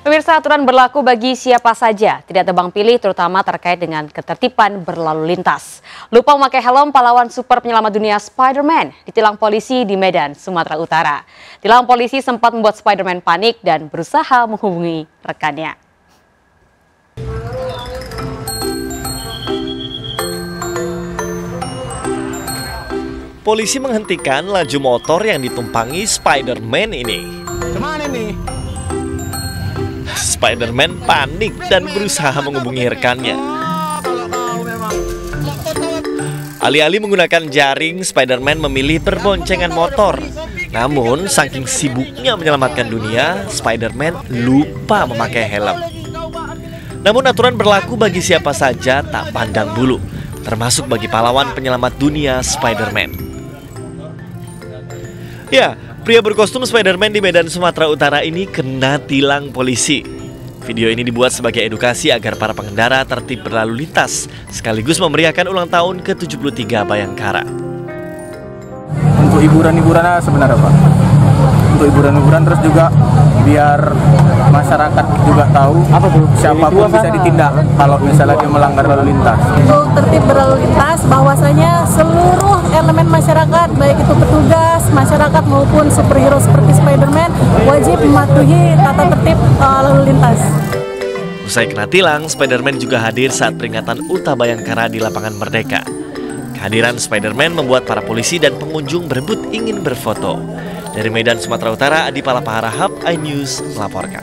Pemirsa, aturan berlaku bagi siapa saja, tidak tebang pilih terutama terkait dengan ketertiban berlalu lintas. Lupa memakai helm, pahlawan super penyelamat dunia Spider-Man ditilang polisi di Medan, Sumatera Utara. Tilang polisi sempat membuat Spider-Man panik dan berusaha menghubungi rekannya. Polisi menghentikan laju motor yang ditumpangi Spider-Man ini. Kemana nih? Spider-Man panik dan berusaha menghubungi rekannya. Alih-alih menggunakan jaring, Spider-Man memilih berboncengan motor. Namun, saking sibuknya menyelamatkan dunia, Spider-Man lupa memakai helm. Namun aturan berlaku bagi siapa saja tak pandang bulu, termasuk bagi pahlawan penyelamat dunia Spider-Man. Ya, pria berkostum Spider-Man di Medan, Sumatera Utara ini kena tilang polisi. Video ini dibuat sebagai edukasi agar para pengendara tertib berlalu lintas, sekaligus memeriahkan ulang tahun ke-73 Bayangkara. Untuk hiburan-hiburannya sebenarnya Pak. Untuk hiburan-hiburan terus juga biar masyarakat juga tahu siapapun bisa ditindak kalau misalnya dia melanggar lalu lintas. Untuk tertib berlalu lintas, bahwasanya seluruh elemen masyarakat, baik itu petugas, masyarakat maupun superhero seperti Spider-Man, wajib mematuhi tata tertib lalu lintas. Usai kena tilang, Spider-Man juga hadir saat peringatan Ultah Bayangkara di Lapangan Merdeka. Kehadiran Spider-Man membuat para polisi dan pengunjung berebut ingin berfoto. Dari Medan, Sumatera Utara, Adi Palapahara, Hub iNews melaporkan.